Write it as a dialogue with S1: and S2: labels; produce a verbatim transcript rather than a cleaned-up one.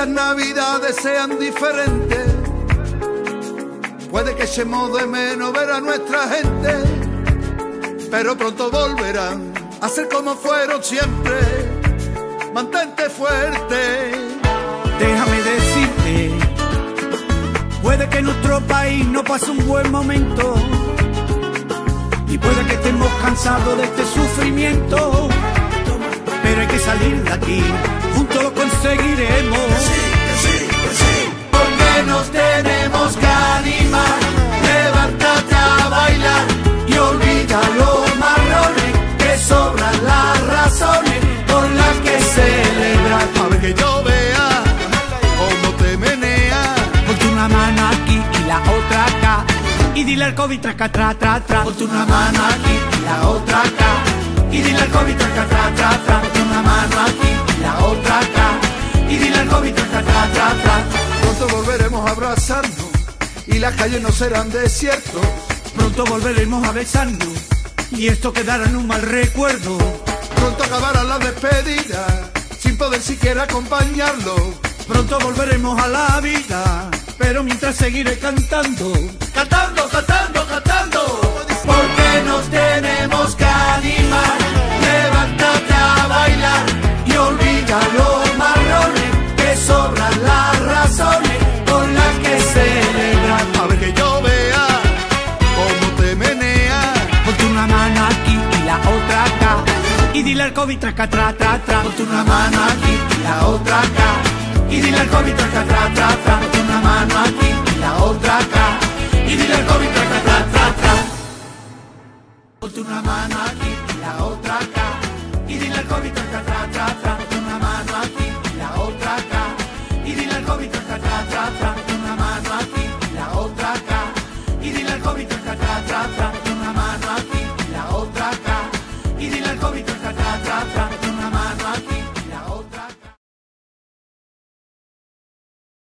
S1: estas navidades sean diferentes. Puede que echemos de menos ver a nuestra gente, pero pronto volverán a ser como fueron siempre. Mantente fuerte.
S2: Déjame decirte, puede que nuestro país no pase un buen momento, y puede que estemos cansados de este sufrimiento, pero hay que salir de aquí, juntos lo conseguiremos.
S1: Sí, sí, sí. Porque nos tenemos que animar, levántate a bailar y olvida los marrones, que sobran las razones por las que celebrar. A ver que yo vea cómo te meneas.
S2: Ponte una mano aquí y la otra acá, y dile al COVID traca, tra, tra, tra.
S1: Ponte una mano aquí y la otra acá, y dile al COVID traca, tra, tra, tra. Ponte una mano aquí y la otra acá, y dile al COVID traca, tra, tra, tra. Pronto volveremos a abrazarnos y las calles no serán desiertos.
S2: Pronto volveremos a besarnos y esto quedará en un mal recuerdo.
S1: Pronto acabará la despedida sin poder siquiera acompañarlo.
S2: Pronto volveremos a la vida, pero mientras seguiré cantando,
S1: cantando, cantando, cantando. Porque nos tenemos que animar, levántate a bailar y olvida los marrones, que sobran las razones con las que celebrar. A ver que yo vea cómo te meneas.
S2: Ponte una mano aquí y la otra acá, y dile al COVID traca, tra, tra, tra.
S1: Ponte una mano aquí y la otra acá, y dile al COVID traca, tra, tra, tra. Ponte una mano aquí y la otra acá,